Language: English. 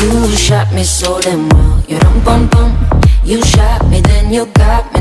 You shot me so damn well. You rum bum bum. You shot me, then you got